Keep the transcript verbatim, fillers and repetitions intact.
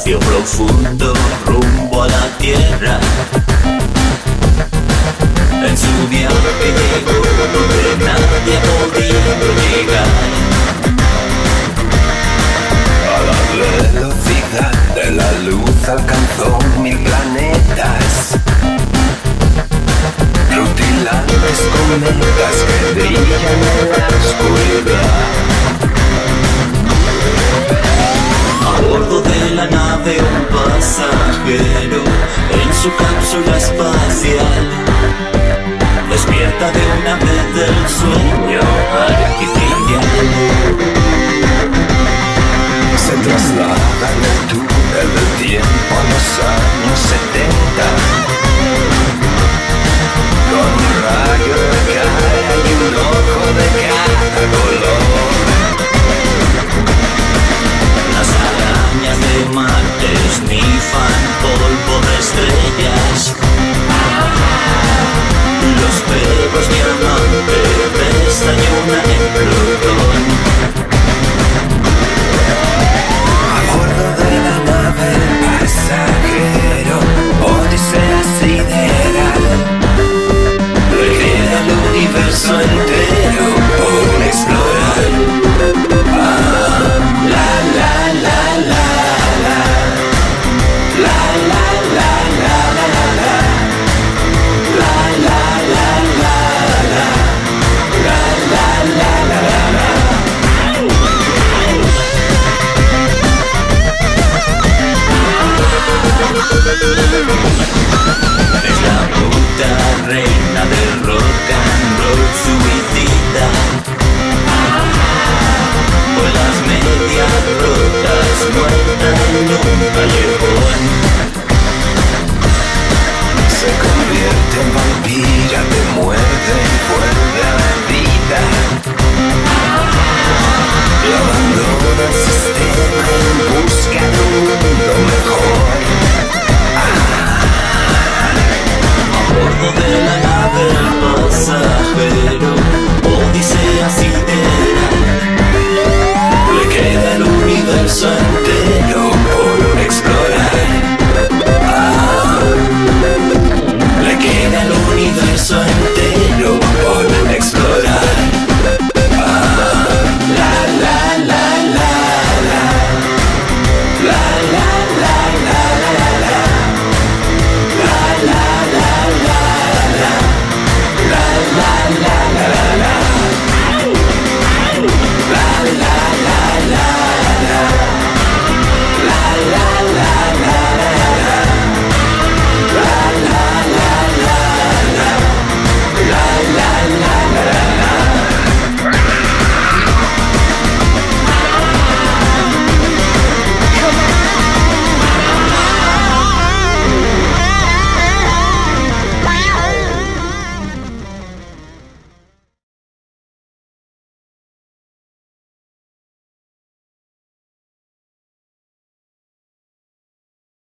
espacio profundo rumbo a la tierra. En su viaje llegó donde nadie ha podido llegar. A la velocidad de la luz alcanzó mil planetas, rutilantes cometas que brillan en la oscuridad. A bordo de la nave un pasajero en su cápsula espacial despierta de una vez del sueño artificial. Se traslada en el túnel del tiempo a los años setenta, con un rayo de cara y un ojo de cada color. Las arañas de Marte snifan polvo de estrellas. Los perros diamante desayunan en Plutón. A bordo de la nave el pasajero, odisea sideral, le queda el universo entero por explorar. Ah, la la la la la, la la la la la la la, la la la la la, la la la la la. Es la puta reina del rock and roll suicida, con las medias rotas, muerta y nunca llega.